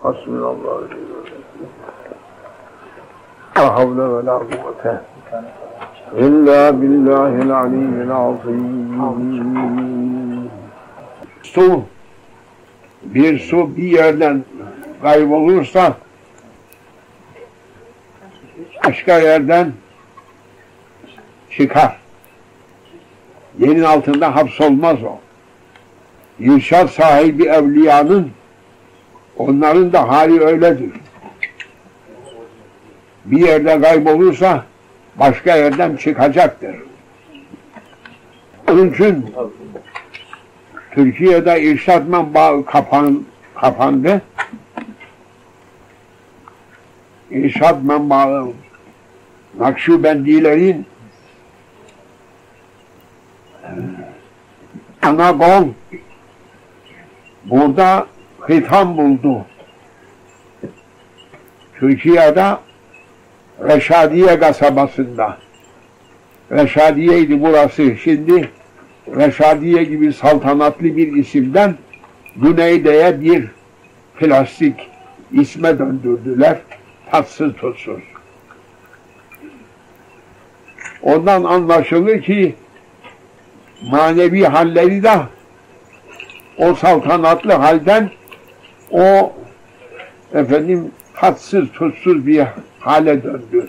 Hasbunallah. La havle ve la kuvvete İlla billahil aliyyil azim. Su bir yerden kaybolursa başka yerden çıkar. Yerin altında hapsolmaz o. İrşad sahibi evliyanın, onların da hali öyledir. Bir yerde kaybolursa başka yerden çıkacaktır. Onun için Türkiye'de irşad menbaı kapandı. İrşad menbaı Nakşibendilerin ana kol burada hitam buldu. Türkiye'de Reşadiye kasabasında. Reşadiye'ydi burası. Şimdi Reşadiye gibi saltanatlı bir isimden Güneyde'ye bir plastik isme döndürdüler. Tatsız tutsuz. Ondan anlaşılır ki manevi halleri de o saltanatlı halden o tatsız tutsuz bir hale döndü.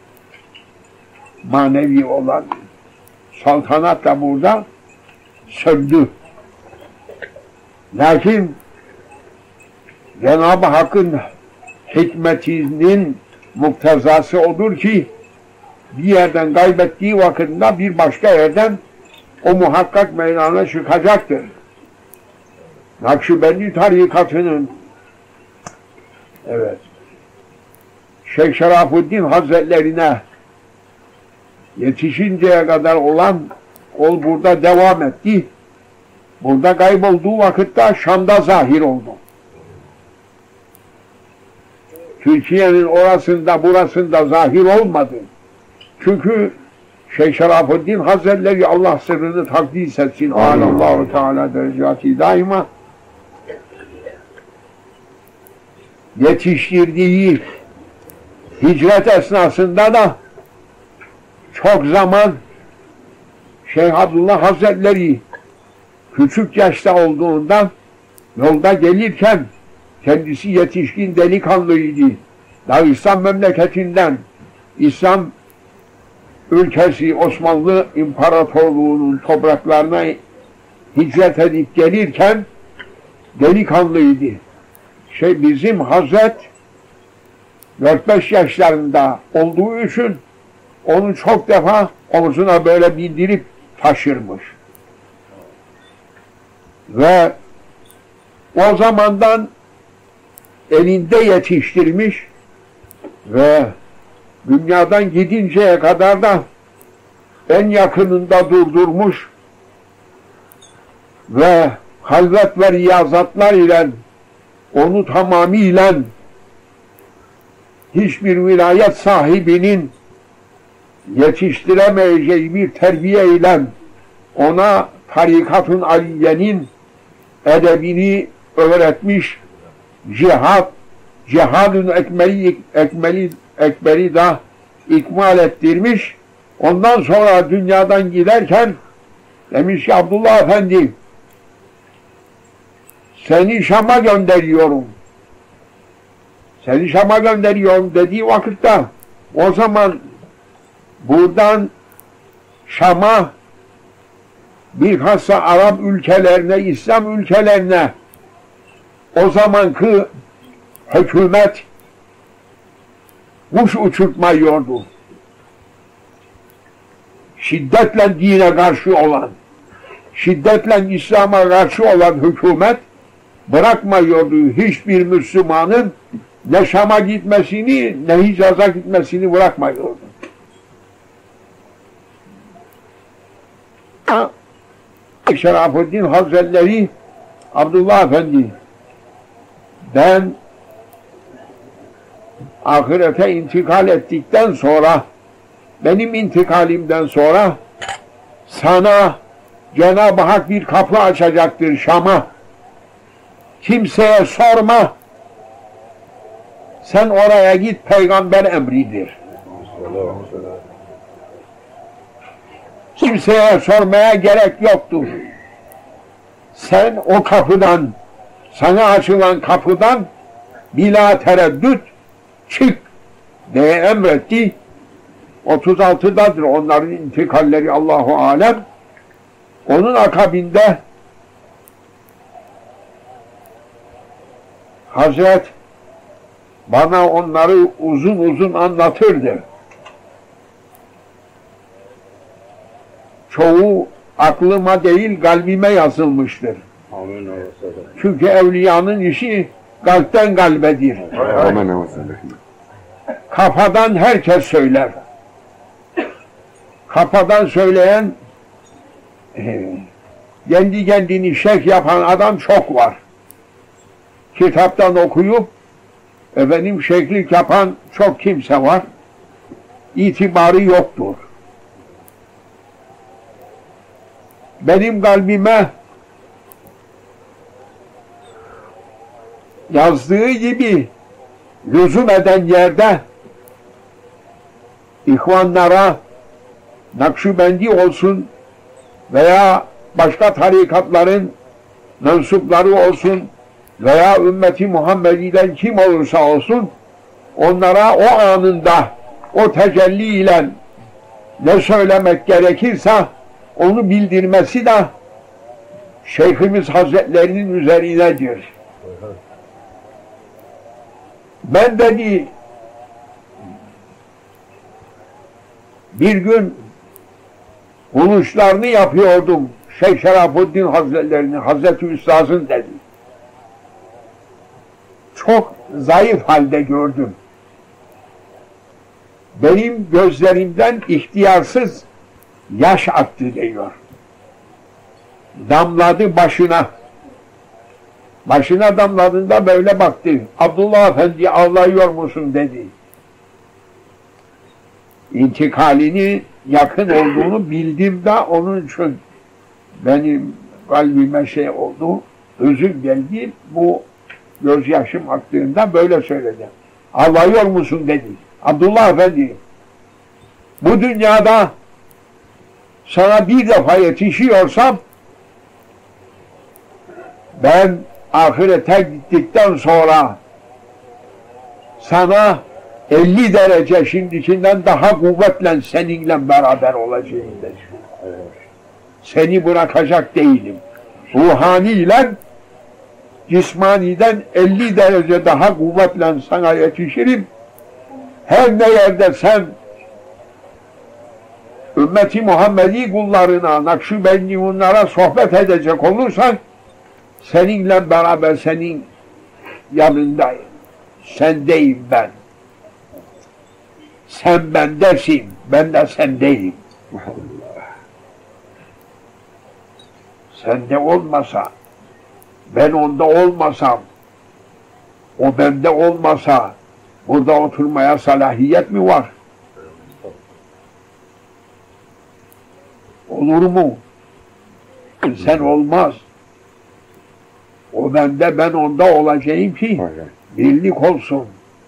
Manevi olan saltanat da burada söndü. Lakin Cenab-ı Hakk'ın hikmetinin muktezası odur ki bir yerden kaybettiği vakitinde bir başka yerden o muhakkak meydana çıkacaktır. Nakşibendi tarikatının Şeyh Şerafuddin Hazretlerine yetişinceye kadar olan ol burada devam etti. Burada kaybolduğu vakitte Şam'da zahir oldu. Türkiye'nin orasında burasında zahir olmadı. Çünkü Şeyh Şerafuddin Hazretleri Allah sırrını takdis etsin. Allahu Teala derecati daima yetiştirdiği hicret esnasında da çok zaman Şeyh Abdullah Hazretleri küçük yaşta olduğundan yolda gelirken kendisi yetişkin delikanlıydı. Dağıstan memleketinden İslam ülkesi Osmanlı İmparatorluğu'nun topraklarına hicret edip gelirken delikanlıydı. Bizim Hazret 4-5 yaşlarında olduğu için onu çok defa omzuna böyle bindirip taşırmış. Ve o zamandan elinde yetiştirmiş ve dünyadan gidinceye kadar da en yakınında durdurmuş ve halvet ve riyazatlar ile onu tamamıyla hiçbir vilayet sahibinin yetiştiremeyeceği bir terbiye ile ona tarikat-ı aliyenin edebini öğretmiş, cihad-ın ekberi da ikmal ettirmiş. Ondan sonra dünyadan giderken demiş ki Abdullah Efendi, seni Şam'a gönderiyorum. Seni Şam'a gönderiyorum dediği vakitte o zaman buradan Şam'a bilhassa Arap ülkelerine, İslam ülkelerine o zamanki hükümet kuş uçurtmuyordu. Şiddetle dine karşı olan, şiddetle İslam'a karşı olan hükümet bırakmıyordu hiçbir Müslümanın ne Şam'a gitmesini ne Hicaz'a gitmesini bırakmıyordu. Şerafuddin Hazretleri Abdullah Efendi, ben ahirete intikal ettikten sonra, benim intikalimden sonra sana Cenab-ı Hak bir kapı açacaktır Şam'a. Kimseye sorma, Sen oraya git, peygamber emridir. Kimseye sormaya gerek yoktur. Sen o kapıdan, sana açılan kapıdan bila tereddüt çık diye emretti. 36'dadır onların intikalleri, Allahu alem. Onun akabinde Hazret bana onları uzun uzun anlatırdı. Çoğu aklıma değil kalbime yazılmıştır. Amin. Çünkü evliyanın işi kalpten kalbedir. Amin. Kafadan herkes söyler. Kafadan söyleyen kendi kendini şeyh yapan adam çok var. Kitaptan okuyup efendim şeyhlik yapan çok kimse var. İtibarı yoktur. Benim kalbime yazdığı gibi lüzum eden yerde ihvanlara Nakşibendi olsun veya başka tarikatların mensupları olsun veya ümmeti Muhammedi'den kim olursa olsun onlara o anında o tecelli ile ne söylemek gerekirse onu bildirmesi de Şeyhimiz Hazretlerinin üzerinedir. Ben dedi bir gün buluşlarını yapıyordum Şeyh Şerafuddin Hazretlerinin, Hazreti Üstaz'ın dedi. Çok zayıf halde gördüm. Benim gözlerimden ihtiyarsız yaş aktı diyor. Damladı başına. Başına damladığında böyle baktı. Abdullah Efendi ağlıyor musun dedi. İntikalini yakın olduğunu bildim de onun için benim kalbime şey oldu. Özür geldi. Bu gözyaşım aktığında böyle söyledi. Ağlıyor musun dedi. Abdullah Efendi bu dünyada sana bir defa yetişiyorsam ben ahirete gittikten sonra sana 50 derece şimdikinden daha kuvvetle seninle beraber olacağım dedi. Seni bırakacak değilim. Ruhaniyle cismaniden 50 derece daha kuvvetle sana yetişirim. Her ne yerde sen ümmeti Muhammedi kullarına, Nakşibendi onlara sohbet edecek olursan seninle beraber senin yanındayım. Sendeyim ben. Sen bendesin, ben de sendeyim. Sende olmasa, ben onda olmasam, o bende olmasa burada oturmaya salahiyet mi var? Olur mu? Sen olmaz. O bende, ben onda olacağım ki birlik olsun.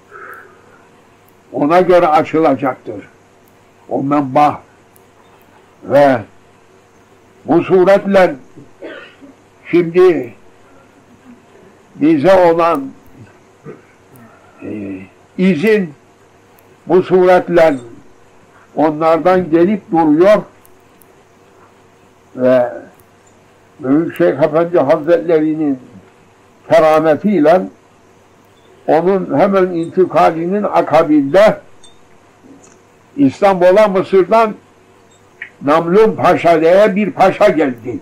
Ona göre açılacaktır o menba. Ve bu suretle şimdi bize olan izin bu suretle onlardan gelip duruyor ve Büyük Şeyh Efendi Hazretleri'nin kerametiyle onun hemen intikalinin akabinde İstanbul'a Mısır'dan Namlun Paşa diye bir paşa geldi.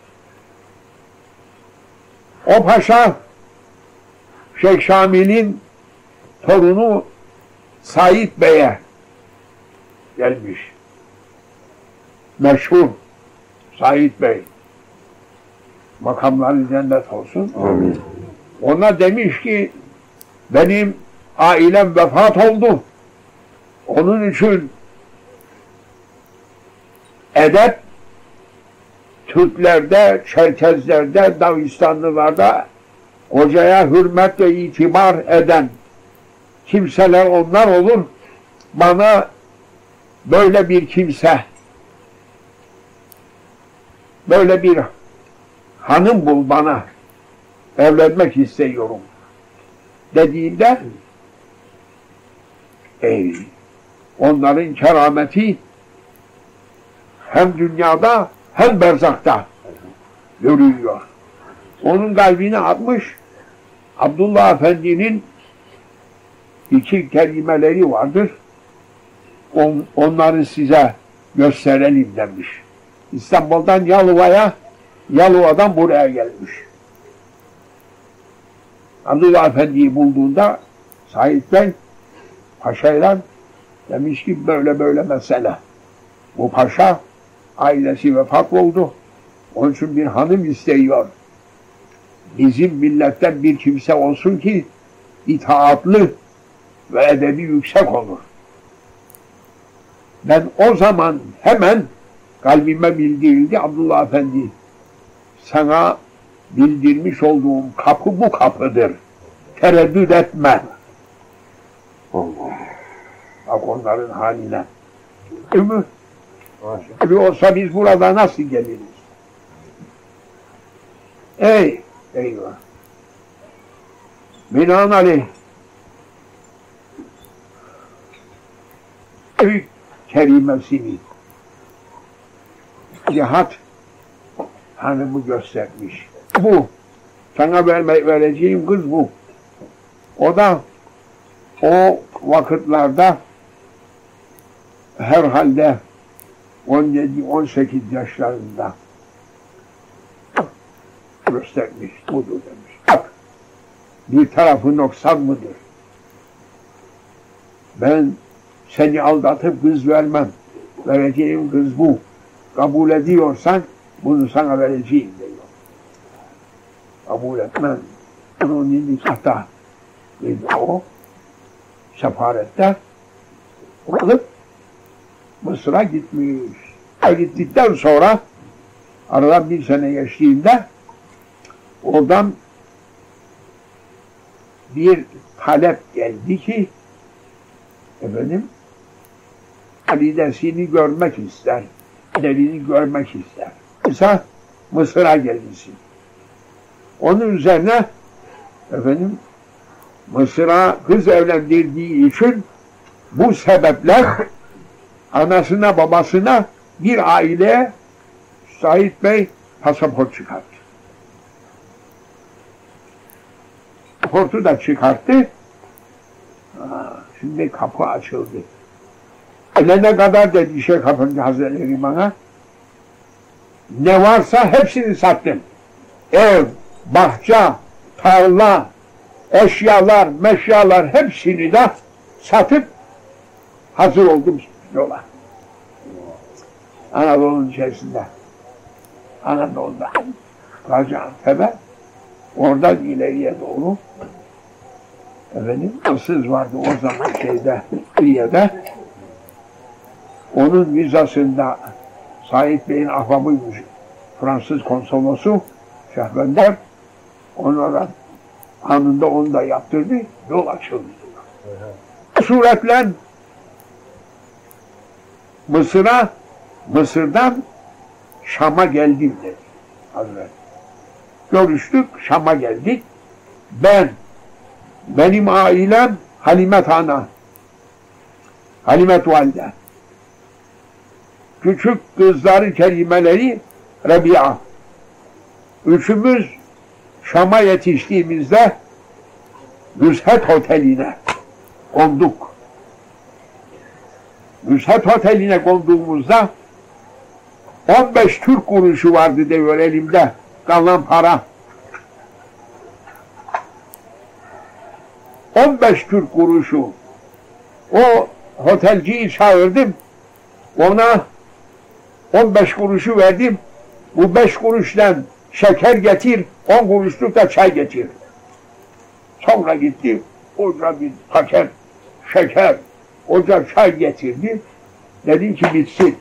O paşa Şeyh Şamil'in torunu Said Bey'e gelmiş. Meşhur Said Bey. Makamları cennet olsun. Amin. Ona demiş ki benim ailem vefat oldu. Onun için edep Türklerde, Çerkezlerde, Dağistanlılarda hocaya hürmet ve itibar eden kimseler onlar olur. Bana böyle bir kimse, böyle bir hanım bul bana, evlenmek istiyorum dediğinde onların kerameti hem dünyada hem berzakta görülüyor. Onun kalbine atmış, Abdullah Efendi'nin iki kelimeleri vardır. Onları size gösterelim demiş. İstanbul'dan Yalova'ya, Yalova'dan buraya gelmiş. Abdullah Efendi'yi bulduğunda Said Bey Paşa'yla demiş ki böyle böyle mesele. Bu paşa ailesi vefat oldu. Onun için bir hanım istiyor. Bizim milletten bir kimse olsun ki itaatlı ve edebi yüksek olur. Ben o zaman hemen kalbime bildirildi, Abdullah Efendi sana bildirmiş olduğum kapı bu kapıdır. Tereddüt etme. Bak onların haline. Ömür olsa biz burada nasıl geliriz? Eyvah. Binaenaleyh büyük kerimesini cihat hanımı göstermiş. Bu. Sana vereceğim kız bu. O da o vakitlerde herhalde 17-18 yaşlarında göstermiş. Budur demiş. Bak, bir tarafı noksan mıdır? Ben seni aldatıp kız vermem. Vereceğim kız bu. Kabul ediyorsan bunu sana vereceğim diyor. Kabul etmem. Onun nikahta o sefarette alıp Mısır'a gitmiş. Gittikten sonra aradan bir sene geçtiğinde oradan bir talep geldi ki efendim validesini görmek ister, delini görmek ister. Mesela Mısır'a gelirsin. Onun üzerine efendim Mısır'a kız evlendirdiği için bu sebepler anasına babasına bir aileye Said Bey pasaport çıkarttı. Pasaportu da çıkarttı. Şimdi kapı açıldı. Ne kadar dedi Şeyh Efendi Hazretleri bana. Ne varsa hepsini sattım. Ev, bahçe, tarla, eşyalar, meşyalar hepsini de satıp hazır oldum yola. Anadolu'nun içerisinde. Anadolu'da. Gaziantep'e oradan ileriye doğru efendim ıssız vardı o zaman Suriye'de. Onun vizasında Said Bey'in ahbabıymış Fransız konsolosu Şehbender. Onlara anında onu da yaptırdı. Yol açıldı. Bu suretle Mısır'dan Şam'a geldim dedi Hazret. Görüştük, Şam'a geldik. Benim ailem Halimet Ana, Halimet Valide. Küçük kızları kelimeleri Rabia. Üçümüz Şam'a yetiştiğimizde Nusret Oteli'ne konduk. Nusret Oteli'ne konduğumuzda 15 Türk kuruşu vardı diyor elimde. Kalan para. 15 Türk kuruşu. O otelciyi çağırdım. Ona 15 kuruşu verdim. Bu 5 kuruşla şeker getir, 10 kuruşluk da çay getir. Sonra gitti. Oca bir paket şeker, oca çay getirdi. Dedim ki bitsin.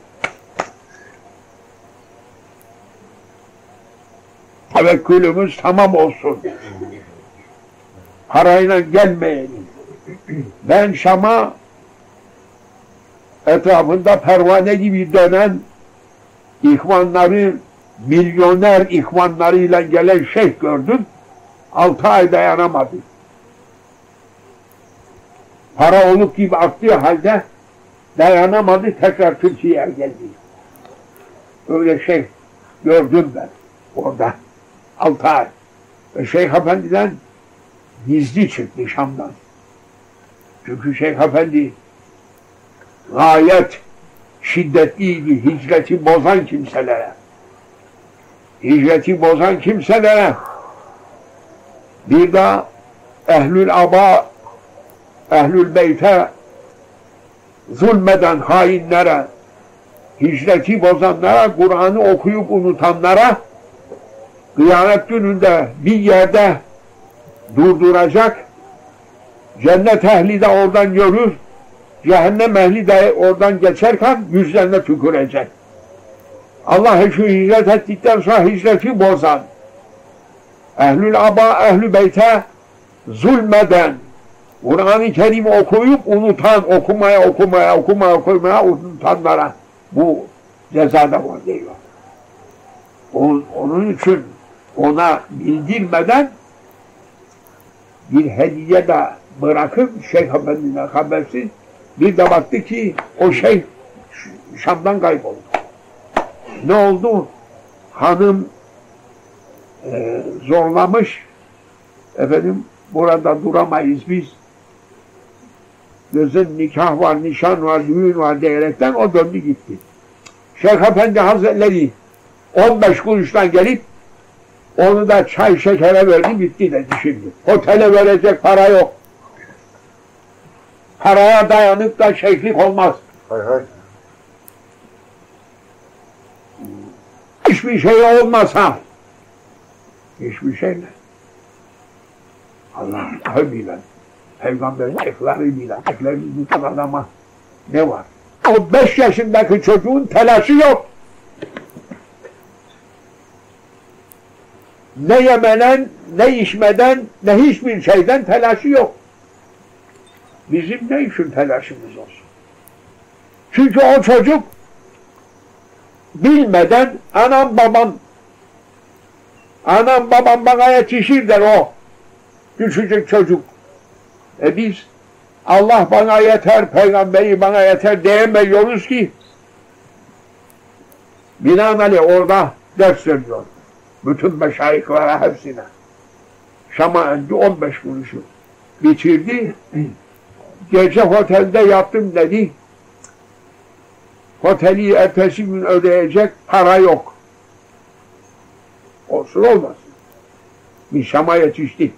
Tevekkülümüz tamam olsun. Parayla gelmeyelim. Ben Şam'a etrafında pervane gibi dönen ihvanları, milyoner ihvanlarıyla gelen şeyh gördüm. 6 ay dayanamadı. Para olup gibi aktığı halde dayanamadı, tekrar Türkiye'ye geldi. Öyle şey gördüm ben orada. 6 ay. Ve Şeyh Efendi'den gizli çıktı Şam'dan. Çünkü Şeyh Efendi gayet şiddetliydi hicreti bozan kimselere. Hicreti bozan kimselere bir daha ehlül aba, ehlül beyte zulmeden hainlere, hicreti bozanlara, Kur'an'ı okuyup unutanlara kıyamet gününde bir yerde durduracak, cennet ehli de oradan görür, cehennem ehli de oradan geçerken yüzlerine tükürecek. Allah şu hicret ettikten sonra hicreti bozan, ehlül aba, ehlü beyte zulmeden, Kur'an-ı Kerim'i okuyup unutan, okumaya unutanlara bu cezada var diyor. Onun için ona bildirmeden bir hediye de bırakıp Şeyh Efendi'ne habersiz bir de baktı ki o şeyh Şam'dan kayboldu. Ne oldu? Hanım zorlamış, efendim burada duramayız biz. Gözün nikah var, nişan var, düğün var diyerekten o döndü gitti. Şeyh Efendi Hazretleri 15 kuruştan gelip onu da çay şekere verdi, bitti dedi şimdi. Otele verecek para yok. Paraya dayanıp da şeyhlik olmaz. Hay hay. Hiçbir şey olmasa, hiçbir şeyle Allah'ı bilen, Peygamberin ekleri bilen, eklerini tutan adama ne var? O 5 yaşındaki çocuğun telaşı yok. Ne yemeden, ne içmeden, ne hiçbir şeyden telaşı yok. Bizim ne için telaşımız olsun? Çünkü o çocuk bilmeden anam babam bana yetişir der o küçücük çocuk. Biz Allah bana yeter, peygamberi bana yeter diyemiyoruz ki binaenaleyh orada ders veriyor. Bütün meşayihlere hepsine. Şam'a önce 15 kuruşu bitirdi. Gece otelde yattım dedi. Oteli ertesi gün ödeyecek para yok. Olsun olmasın. Biz Şam'a yetiştik.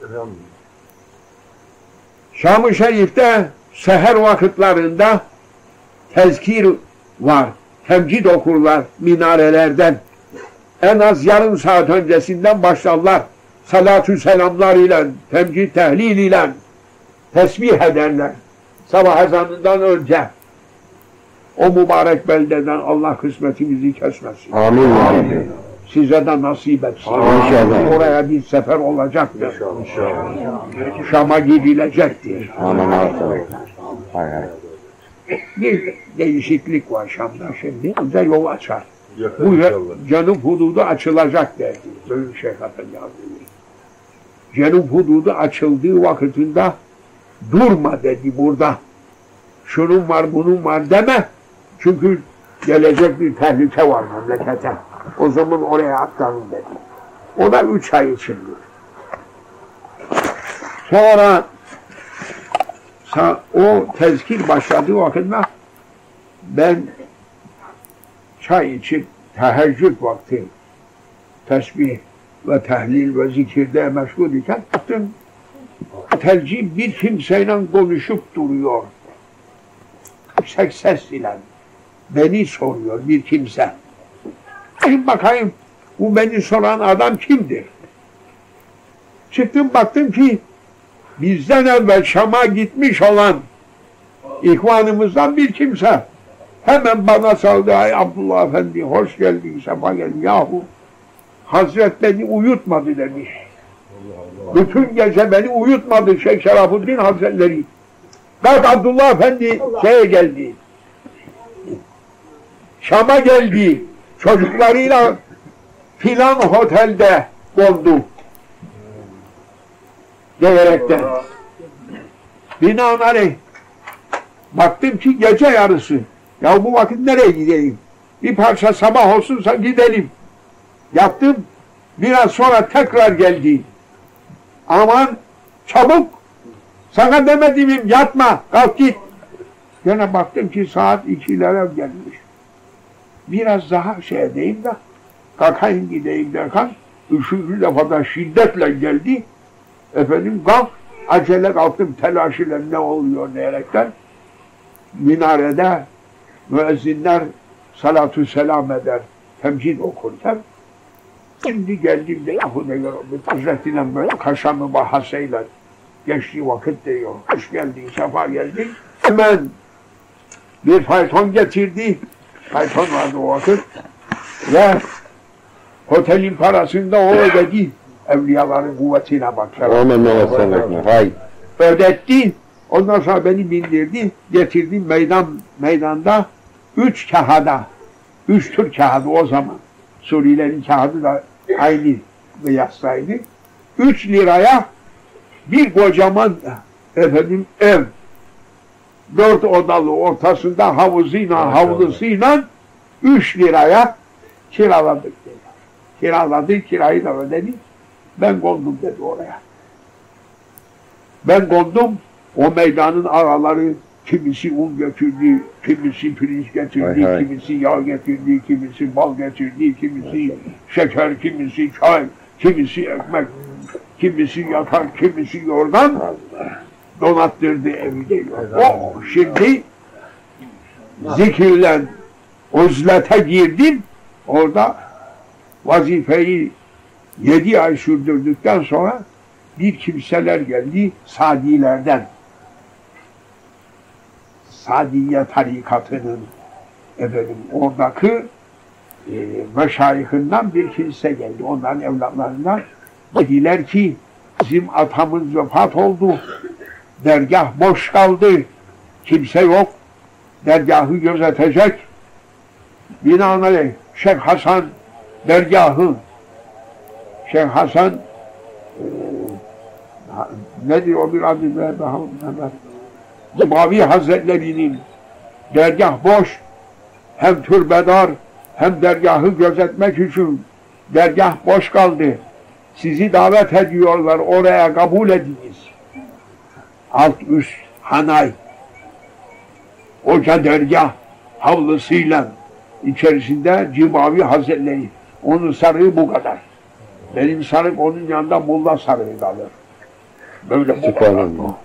Şam-ı Şerif'te seher vakitlerinde tezkir var. Temcid okurlar minarelerden. En az yarım saat öncesinden başlarlar. Salatü selamlar ile, temcid tehlil ile tesbih ederler. Sabah ezanından önce. O mübarek beldeden Allah kısmetimizi kesmesin. Amin. Amin. Size de nasip etsin. İnşallah. Oraya bir sefer olacaktır. İnşallah. Şam'a gidilecektir. Amin. Hay hay. Bir değişiklik var Şam'da şimdi. Bize yol açar. Bu Cenub hududu açılacak derdi. Büyük Şeyh Efendi Hazretleri. Cenub hududu açıldığı vakitinde durma dedi burada. Şunun var, bunun var deme. Çünkü gelecek bir tehlike var memlekete. O zaman oraya aktarın dedi. O da 3 ay içindir. Sonra o tezkir başladığı vakitte ben çay içip teheccüd vakti tesbih ve tehlil ve zikirde meşgul iken baktım telci bir kimseyle konuşup duruyor. Yüksek ses ile beni soruyor bir kimse. Bakayım bu beni soran adam kimdir? Çıktım baktım ki bizden evvel Şam'a gitmiş olan ihvanımızdan bir kimse. Hemen bana saldı. Ay Abdullah Efendi hoş geldin, sefa geldin. Yahu Hazret beni uyutmadı demiş. Bütün gece beni uyutmadı Şeyh Şerafuddin Hazretleri. Kalk Abdullah Efendi şeye geldi. Şam'a geldi. Çocuklarıyla filan otelde oldu. Diyerekten. Binaenaleyh baktım ki gece yarısı. Ya bu vakit nereye gideyim? Bir parça sabah olsunsa gidelim. Yattım. Biraz sonra tekrar geldi. Aman çabuk. Sana demedim yatma. Kalk git. Yine baktım ki saat 2'lere gelmiş. Biraz daha şey edeyim de kalkayım gideyim derken 3. defada şiddetle geldi. Efendim kalk. Acele kalktım telaş ile ne oluyor diyerekten. Minarede müezzinler salatü selam eder. Temcid okurken. Şimdi geldim de yahu ne görüyorum. Hazretiyle böyle kaşamı bahasıyla geçtiği vakit diyor. Hoş geldin, sefa geldin. Hemen bir fayton getirdi. Fayton vardı o vakit. Ve otelin parasını da o ödedi. Evliyaların kuvvetine bak. Aman ne olsun. Hay. Ödetti. Ondan sonra beni bindirdi. Getirdi meydanda 3 kağıda. 3 tür kağıdı o zaman. Suriye'nin kağıdı da aynı kıyastaydı. 3 liraya bir kocaman efendim ev. 4 odalı ortasında havuzuyla havlusuyla 3 liraya kiraladık dedi. Kiraladı, kirayı da ödedi. Ben kondum dedi oraya. Ben kondum, o meydanın ağaları kimisi un götürdü, kimisi pirinç getirdi, hay. kimisi yağ getirdi, kimisi bal getirdi, kimisi şeker, kimisi çay, kimisi ekmek, kimisi yatak, kimisi yorgan donattırdı evi diyor. O şimdi zikirle uzlete girdim, orada vazifeyi 7 ay sürdürdükten sonra bir kimseler geldi Sadilerden. Sadiye tarikatının efendim oradaki meşayihinden bir kimse geldi. Onların evlatlarından dediler ki bizim atamız vefat oldu. Dergah boş kaldı. Kimse yok. Dergahı gözetecek. Binaenaleyh Şeyh Hasan dergahı Şeyh Hasan nedir o bir adı be Mavi Hazretleri'nin dergah boş, hem türbedar hem dergahı gözetmek için dergah boş kaldı. Sizi davet ediyorlar, oraya kabul ediniz. Alt üst hanay, oca dergah havlusuyla içerisinde Cimavi Hazretleri. Onun sarığı bu kadar. Benim sarık onun yanında Molla sarığı kalır. Böyle bu kadar.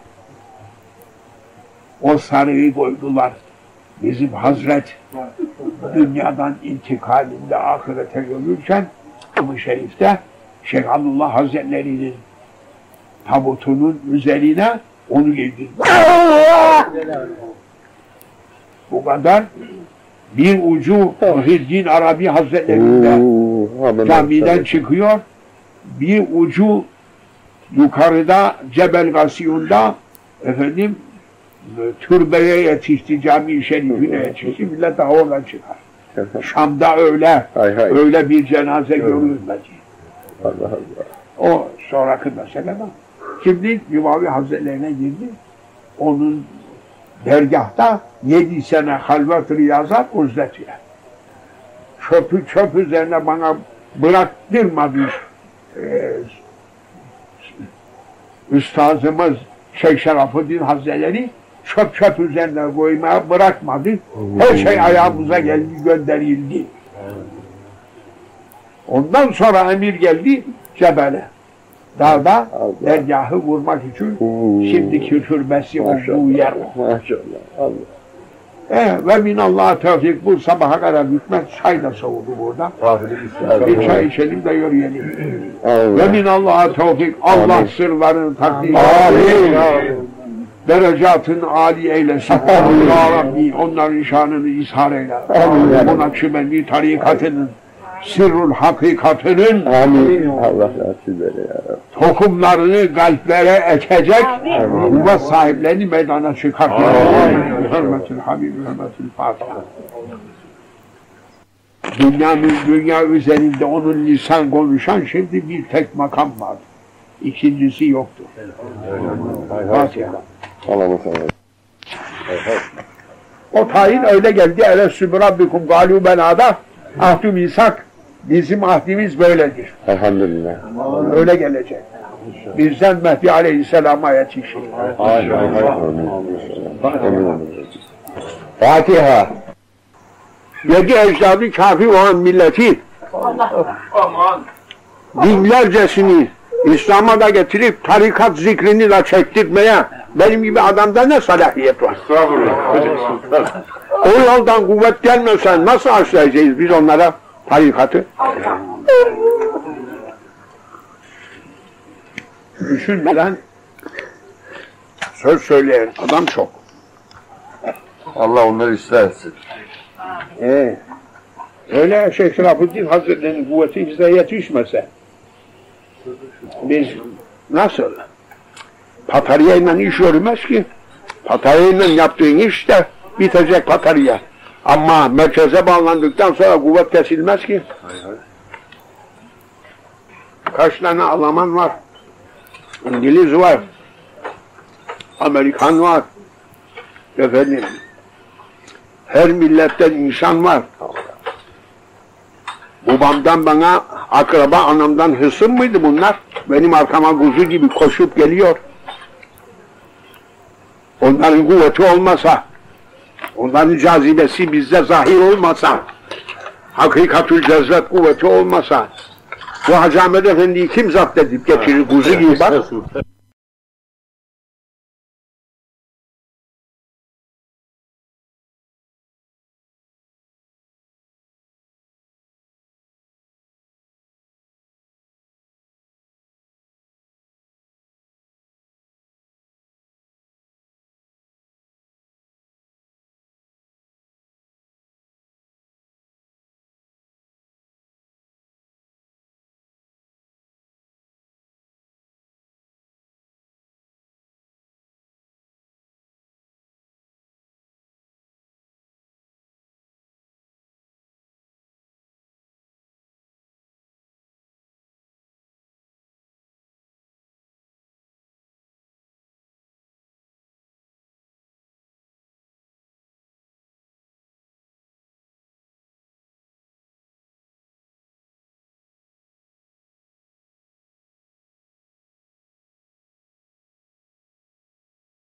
O sarığı koydular. Bizim Hazret dünyadan intikalinde ahirete görürken bu şerifte Şeyh Abdullah Hazretleri'nin tabutunun üzerine onu giydirdi. Bu kadar. Bir ucu Muhyiddin Arabi Hazretleri'nde camiden çıkıyor. Bir ucu yukarıda Cebel Gasiyun'da efendim türbeye yetişti, cami-i şerifine yetişti, millet daha oradan çıkar. Şam'da öyle, öyle bir cenaze görülmedi. Allah Allah. O sonraki mesele ama. Şimdi Cimavi Hazretlerine girdi. Onun dergahta 7 sene halvet riyazat uzletiyor. Çöp üzerine bana bıraktırmadı üstazımız Şeyh Şerafuddin Hazretleri, çöp üzerine koymaya bırakmadı. Her şey ayağımıza geldi, gönderildi. Ondan sonra emir geldi Cebel'e. Dağda dergahı vurmak için şimdiki türbesi olduğu yer. Maşallah. Allah. Ve minallah tevfik, bu sabaha kadar bitmez, çay da soğudu burada. Bir çay içelim de yürüyelim. Ve minallah tevfik, Allah sırlarını takdir eylesin. Derecatın âli eylesin. Ya Rabbi onların şanını izhar eyle. Bu Nakşibendi tarikatının sırrul hakikatının Amin. Allah nasip eyle ya Rabbi. tohumlarını kalplere ekecek kuvvet sahiplerini meydana çıkartacak. Hürmetül Habib, hürmetül Fatiha. Dünya üzerinde onun lisan konuşan şimdi bir tek makam var. İkincisi yoktur. Fatiha. Allah'ım sana. O tayin öyle geldi. Elessü Rabbikum galû benâda ahdü misak. Bizim ahdimiz böyledir. Elhamdülillah. Öyle gelecek. Bizden Mehdi Aleyhisselam'a yetişir. Fatiha. Yedi ecdadı kafir olan milleti binlercesini İslam'a da getirip tarikat zikrini de çektirmeye benim gibi adamda ne salahiyet var? O yoldan kuvvet gelmiyorsa nasıl aşlayacağız biz onlara tarikatı? Düşünmeden söz söyleyen adam çok. Allah onları istersin. Öyle Şeyh Şerafuddin Hazretleri'nin kuvveti bize yetişmese biz nasıl? Patariyayla iş yürümez ki. Patariyayla yaptığın iş de bitecek patariya. Ama merkeze bağlandıktan sonra kuvvet kesilmez ki. Kaç tane Alman var? İngiliz var. Amerikan var. Efendim. Her milletten insan var. Babamdan bana akraba, anamdan hısım mıydı bunlar? Benim arkama kuzu gibi koşup geliyor. Onların kuvveti olmasa, onların cazibesi bizde zahir olmasa, hakikatül cezvet kuvveti olmasa, bu Hacı Ahmet Efendi'yi kim zapt edip geçirir kuzu gibi bak.